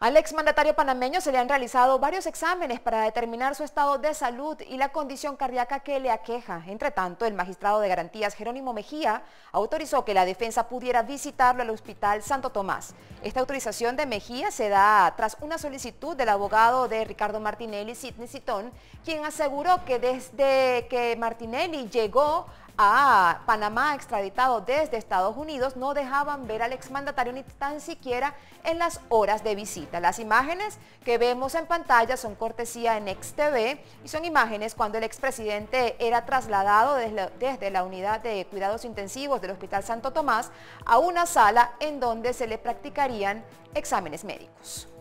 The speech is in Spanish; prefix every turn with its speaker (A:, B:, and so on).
A: Al exmandatario panameño se le han realizado varios exámenes para determinar su estado de salud y la condición cardíaca que le aqueja. Entre tanto, el magistrado de garantías Jerónimo Mejía autorizó que la defensa pudiera visitarlo al Hospital Santo Tomás. Esta autorización de Mejía se da tras una solicitud del abogado de Ricardo Martinelli, Sidney Citón, quien aseguró que desde que Martinelli llegó a Panamá extraditado desde Estados Unidos, no dejaban ver al exmandatario ni tan siquiera en las horas de visita. Las imágenes que vemos en pantalla son cortesía de Next TV y son imágenes cuando el expresidente era trasladado desde la unidad de cuidados intensivos del Hospital Santo Tomás a una sala en donde se le practicarían exámenes médicos.